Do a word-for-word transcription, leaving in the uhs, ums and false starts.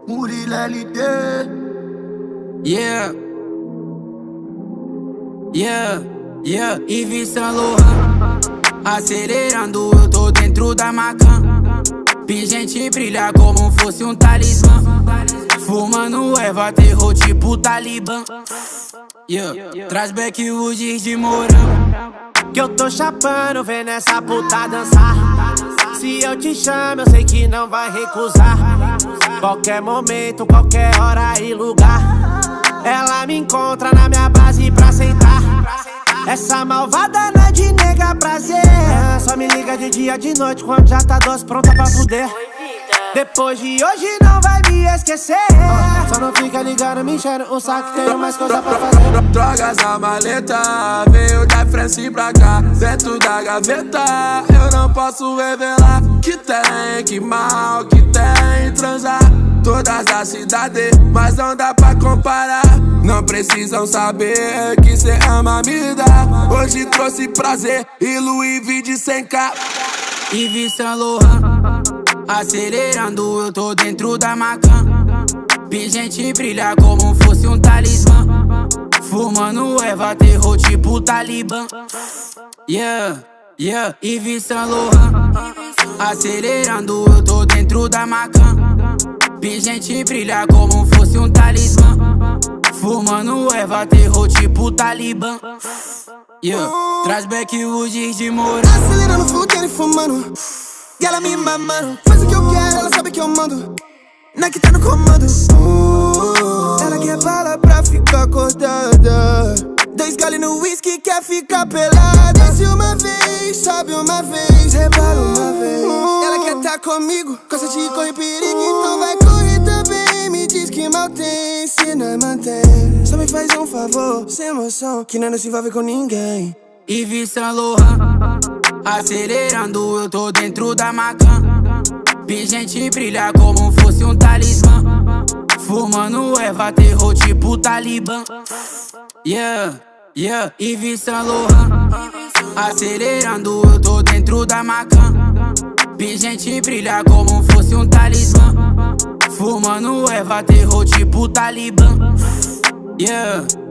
Murilo L D. Yeah, yeah, yeah. Yves Saint Laurent, acelerando, eu tô dentro da Macan. Pingente brilha como fosse um talismã. Fumando erva, terror tipo Talibã. Yeah, traz backwood de morão. Que eu tô chapando, vendo essa puta dançar. Se eu te chamo, eu sei que não vai recusar. Qualquer momento, qualquer hora e lugar, ela me encontra na minha base pra sentar. Essa malvada não é de nega prazer. Só me liga de dia, de noite, quando já tá doce pronta pra fuder. Depois de hoje não vai me esquecer. Só não fica ligando, me enchendo o saco, tenho mais coisa pra fazer. Drogas na maleta, veio da frente pra cá. Dentro da gaveta, eu não posso revelar. Que tem, que mal, que tem transar. Todas da cidade, mas não dá pra comparar. Não precisam saber que cê ama me dar. Hoje trouxe prazer e Louis V de cem K. Yves Saint Laurent, acelerando, eu tô dentro da Macan. Pingente brilha como fosse um talismã. Fumando erva, terror tipo Talibã. Yeah, yeah, Yves Saint Laurent, acelerando, eu tô dentro da Macan. Pingente brilha como fosse um talismã. Fumando erva, terror tipo Talibã. Yeah, traz backwood de morão. Acelerando, fudendo e fumando. E ela me mamando. Faz o que eu quero, ela sabe que eu mando. Não é que tá no comando. uh, Ela quer bala pra ficar acordada. Dois gole no whisky, quer ficar pelada. Desce uma vez, sobe uma vez, rebola uma vez. uh, Ela quer tá comigo, gosta de correr perigo, então vai correr também. Me diz que mal tem, se não mantém. Só me faz um favor, sem emoção, que não se envolve com ninguém. Yves Saint Laurent, acelerando, eu tô dentro da Macan. Pingente brilha como fosse um talismã. Fumando erva, terror tipo Talibã. Yeah, yeah, Yves Saint Laurent, acelerando, eu tô dentro da Macan. Pingente brilha como fosse um talismã. Fumando erva, terror tipo Talibã. Yeah.